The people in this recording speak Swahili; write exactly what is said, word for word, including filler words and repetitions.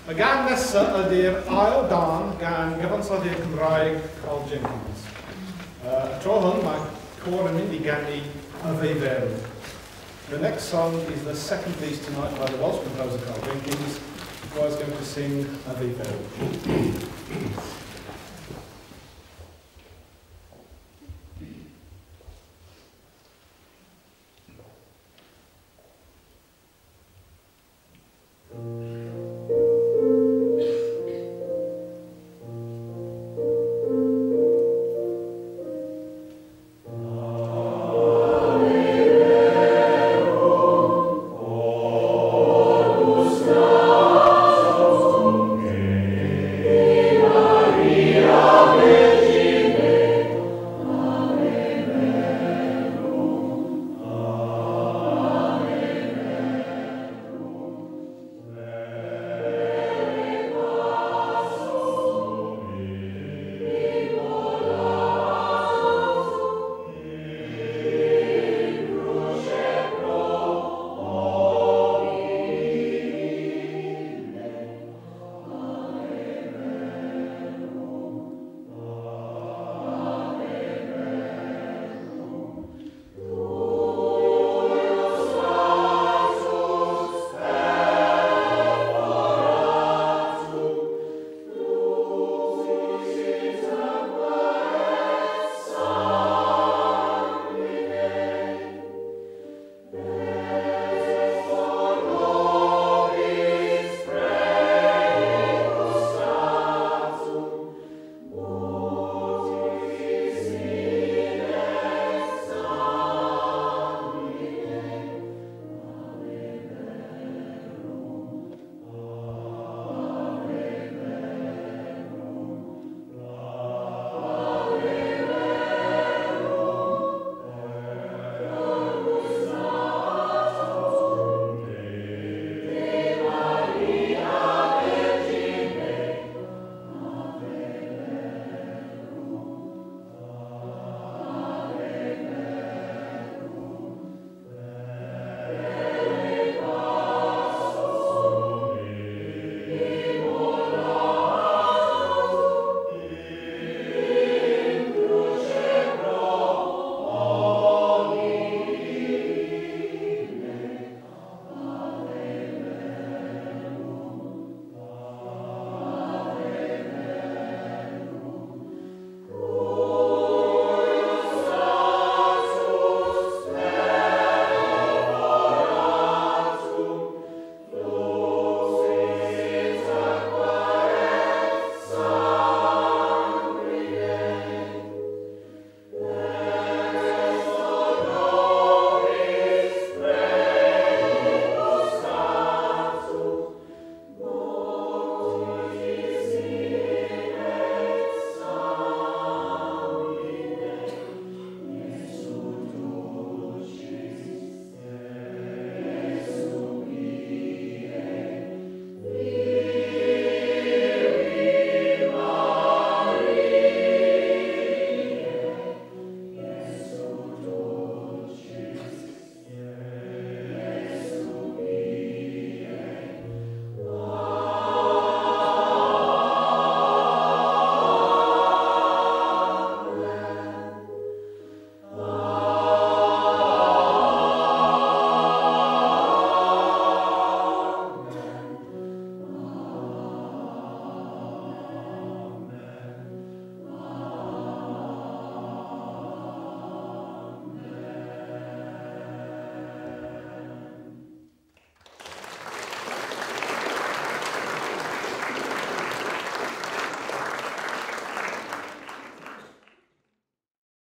Y gan nesaf ydy'r ail dan gan gyfansoddiad Cymraeg Carl Jenkins. Uh, y tro hwn mae cor yn mynd i ganu y feiferw. The next song is the second piece tonight by the Welsh composer Carl Jenkins, who is going to sing a feiferw.